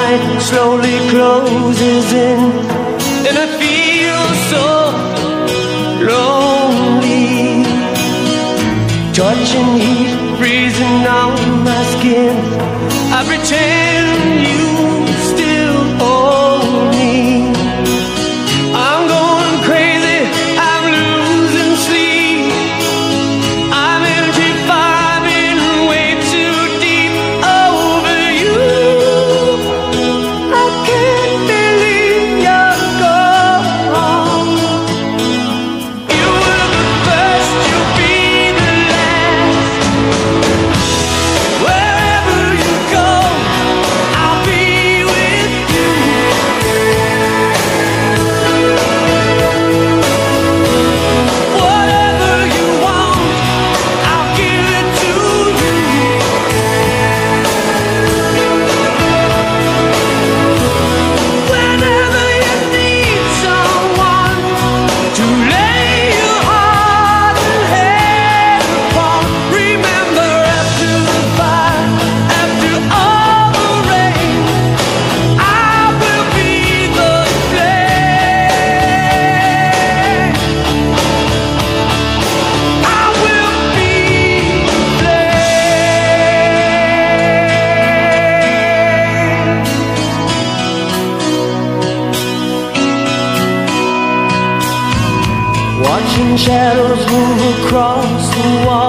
night slowly closes in, and I feel so lonely. Touching heat, freezing on my skin. I pretend you still own me. I'm going crazy, I'm losing sleep. I'm empty, farming way too deep over you. I can't believe you're gone. You were the first, you'll be the last. Wherever you go, I'll be with you. Whatever you want, I'll give it to you. Whenever you need someone to lay your heart and head upon, remember after the fire, after all the rain, I will be the flame. I will be the flame. Watching shadows move across the wall.